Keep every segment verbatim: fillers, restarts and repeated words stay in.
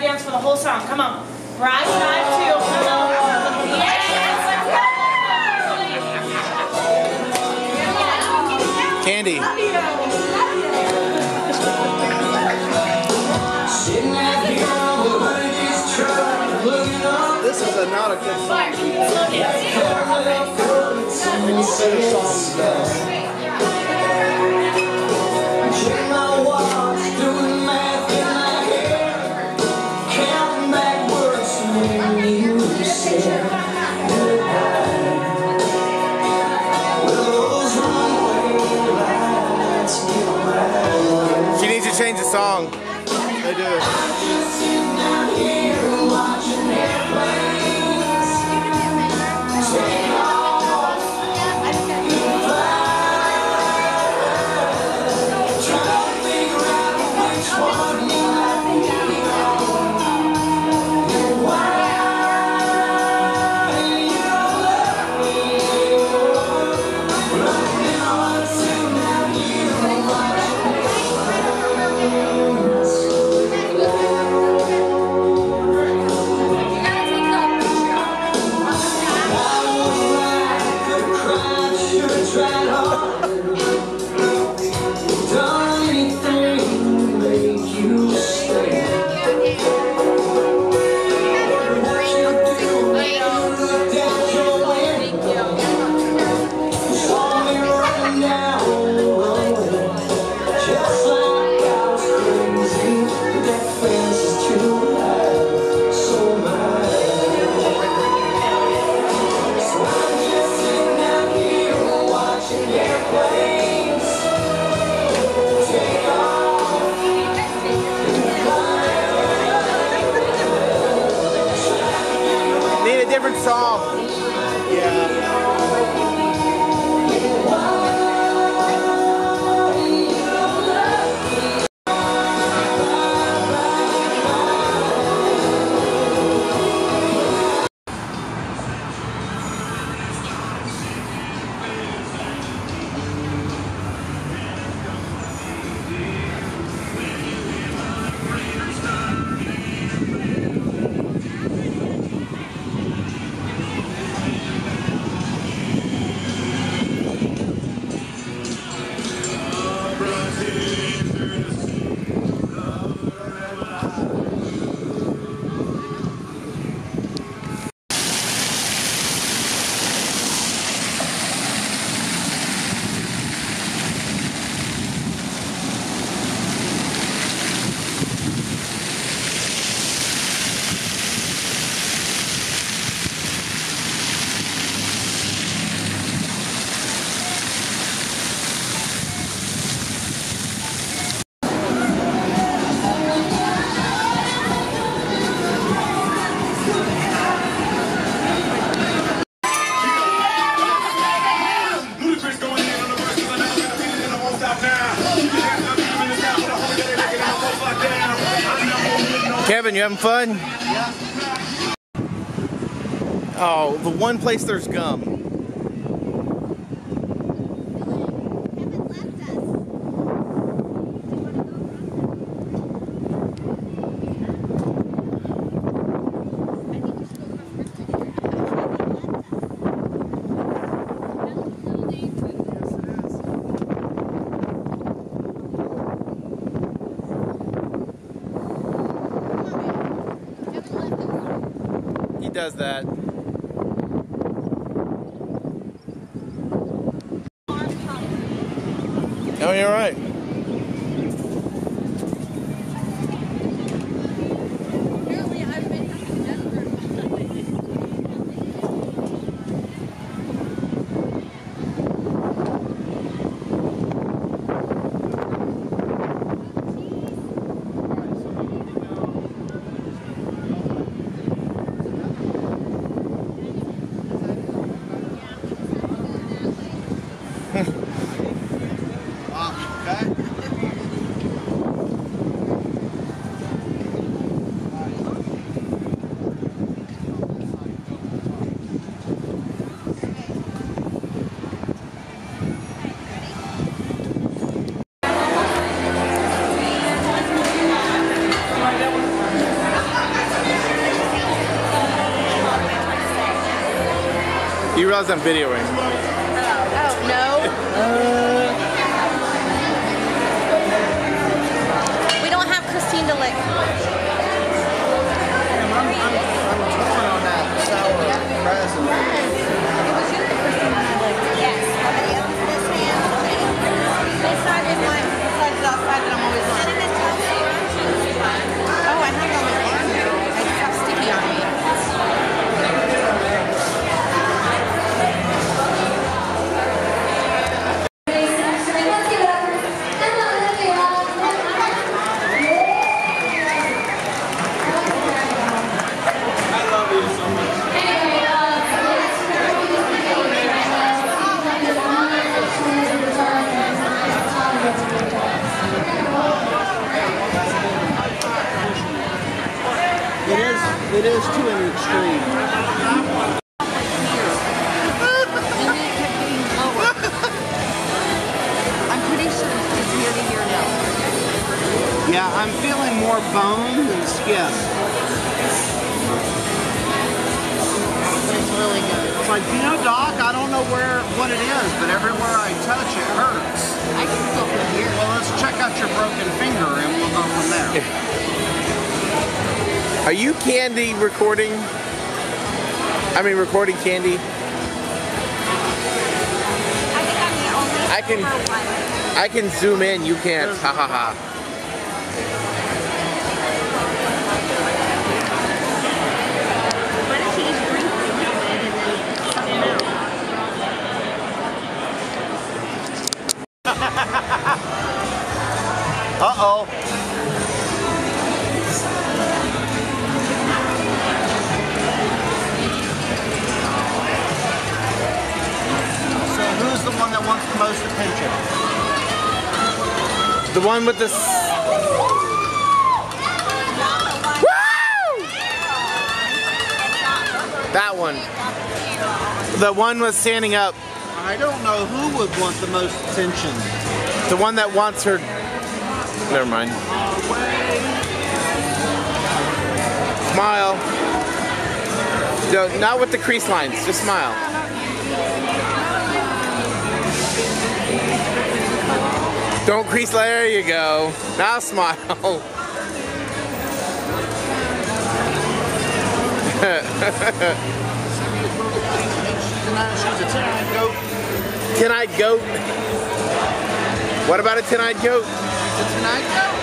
dance for the whole song. Come on. Rise, dive, two. Come on. Yes, let's go. Candy. This is a, not a good song. She needs to change the song. They do. Different song. Yeah. Kevin, you having fun? Yeah. Oh, the one place there's gum. He does that. Oh, you're right. Okay. You realize I'm videoing. Oh, no. We don't have Christine to lick. I'm, I'm, I'm torn on that sour present. It was you that Christine had to lick. Yes. Somebody else this hand. This side is mine. This side is outside that I'm always on. Cinnamon toast crunch. Oh, I have it on my arm now. I just have sticky on me. It is, it is to an extreme. I'm pretty sure it's year to year now. Yeah, I'm feeling more bone than skin. It's really good. It's like, you know, Doc, I don't know where what it is, but everywhere I touch it hurts. I can still feel here. Well, let's check out your broken finger and we'll go from there. Are you Candy recording? I mean, recording Candy? I think I'm the only I can- for one. I can zoom in, you can't. Ha ha ha. Why don't you each drink a little bit and then suck it out? Uh-oh. So who's the one that wants the most attention? The one with the... s- Woo! That one. The one was standing up. I don't know who would want the most attention. The one that wants her... Never mind. Smile. No, not with the crease lines. Just smile. Don't crease. There you go. Now smile. She's a ten-eyed goat. Ten-eyed goat. What about a ten-eyed goat? She's a ten-eyed goat.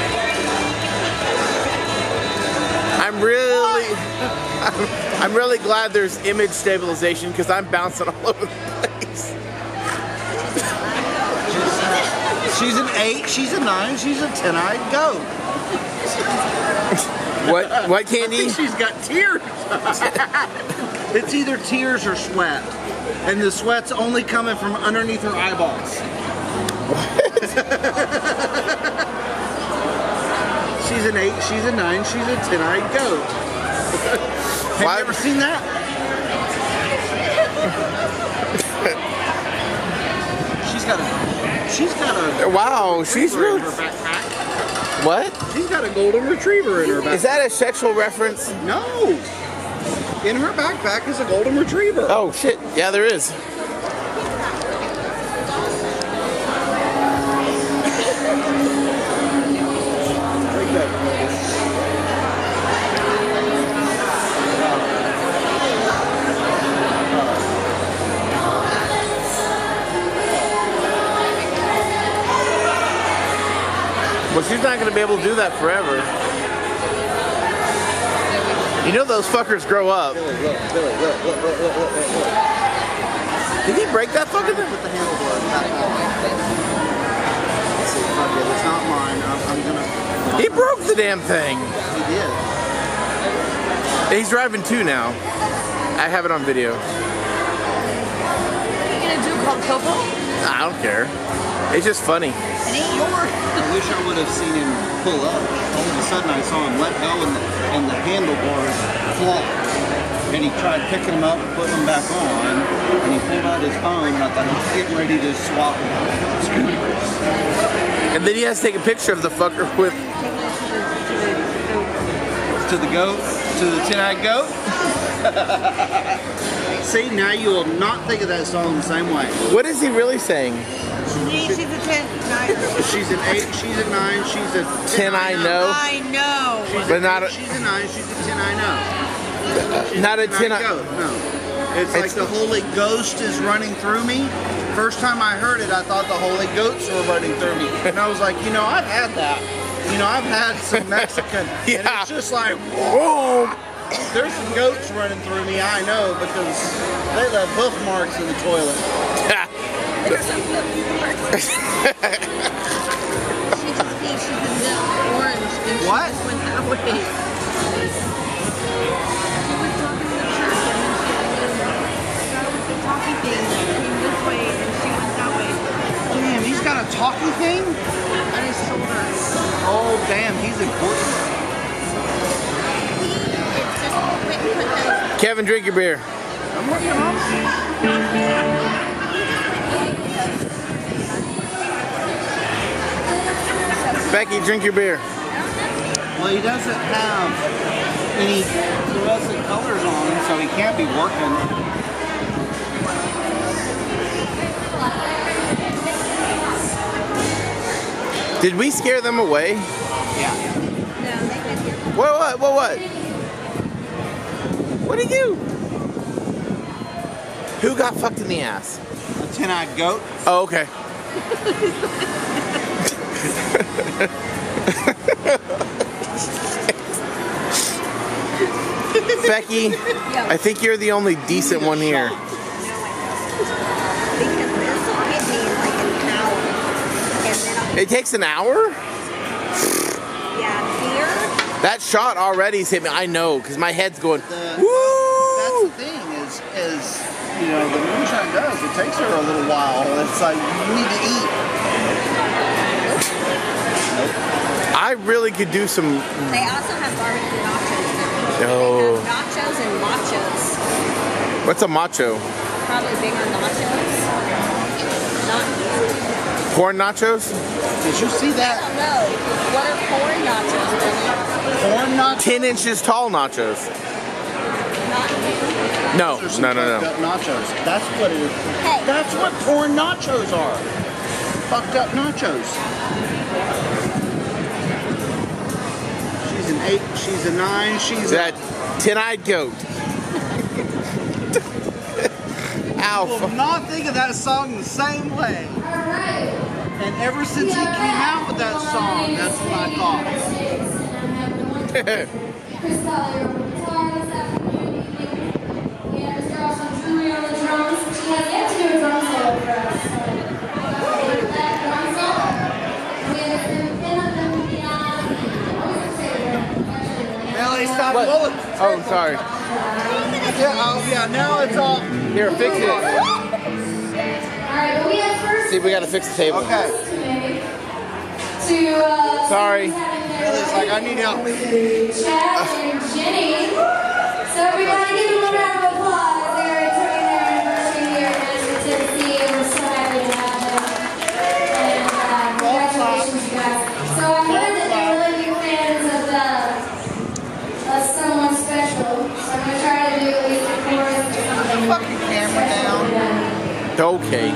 I'm really, I'm, I'm really glad there's image stabilization because I'm bouncing all over the place. She's an eight, she's a nine, she's a ten-eyed goat. What? What, I Candy? think she's got tears. It's either tears or sweat. And the sweat's only coming from underneath her eyeballs. She's an eight, she's a nine, she's a ten-eyed goat. Have Why- you ever seen that? She's got a, she's got a Wow, she's retriever really. in her backpack. What? She's got a golden retriever in her backpack. Is that a sexual reference? No. In her backpack is a golden retriever. Oh shit! Yeah, there is. Well, she's not going to be able to do that forever. You know those fuckers grow up. Look, look, look, look, look, look, look, look, look. Did he break that fucking thing? Put the handlebar back on. Let's see, fuck it, it's not mine. I'm, I'm gonna. He broke the damn thing. He did. He's driving two now. I have it on video. What are you gonna do called Coco? I don't care. It's just funny. It ain't yours. I wish I would have seen him pull up. All of a sudden I saw him let go and the, and the handlebars flopped. And he tried picking them up and putting them back on. And he pulled out his phone and I thought he was getting ready to swap scooters. And then he has to take a picture of the fucker with... To the goat? To the ten-eyed goat? See, now you will not think of that song the same way. What is he really saying? She's a ten, nine. She's an eight, she's a nine, she's a Ten I know. I know. She's But a, not a- she's a nine, she's a ten I know. She's Not a ten I I- go. No. It's, like It's- the Holy Ghost is running through me. First time I heard it, I thought the Holy Goats were running through me. And I was like, you know, I've had that. You know, I've had some Mexican. And Yeah. it's just like, Whoa! there's some goats running through me, I know, because they left hoof marks in the toilet. There's some bookmarks. She just thinks she's a milk orange and she What? just went that way. She was talking to the church and then she got with the talkie thing that came this way and she went that way. Damn, he's got a talkie thing? On his shoulder. Oh, damn, he's important. It's just quick, put the Kevin, drink your beer. I'm working on Becky, drink your beer. Well, he doesn't have any fluorescent colors on him, so he can't be working. Did we scare them away? Yeah. No, they could hear. What, what, what, what? What did you? Who got fucked in the ass? A ten-eyed goat. Oh, okay. Becky, I think you're the only decent one here. Because this will hit me in like an hour. And then I'll, It takes an hour? yeah, beer. That shot already's hit me. I know, because my head's going, The, that's woo! the thing is, is you know, the moonshine does. It takes her a little while. It's like you need to eat. I really could do some. They also have barbecue nachos now. Oh. They have nachos and machos. What's a macho? Probably bigger nachos. Not, Corn nachos? Did you see I that? don't know. What are corn nachos, Benny? Corn nachos? Ten inches tall nachos. Not No, There's some no, no, fucked no. up nachos. That's what it is. Hey. That's what corn nachos are. Fucked up nachos. She's an eight. She's a nine. She's That a. ten-eyed goat. I Ow. will fu- not think of that song the same way. And ever since he came out with that song, that's what I thought. Chris Tyler on the guitar this afternoon. And Mister Awesome Jewelry on the drums. She has yet to do a drum solo for us. So, that drum solo. We have some pin of them beyond. I was gonna say we're Melly, stop What? pulling. Oh, sorry. Yeah, oh, yeah, now it's all. Here, fix it. Alright, but we have first See, we gotta fix the table. Okay. to uh Sorry. Melly's like, I need help. Chad and Jenny. So everybody give them a round of applause. They're turning their anniversary here in Nashville, Tennessee, and we're so happy to have them. And uh, congratulations, you guys. So I heard that they're really big fans of, uh, of someone special. So I'm going to try to do at least a chorus or something. Fucking camera down. Okay.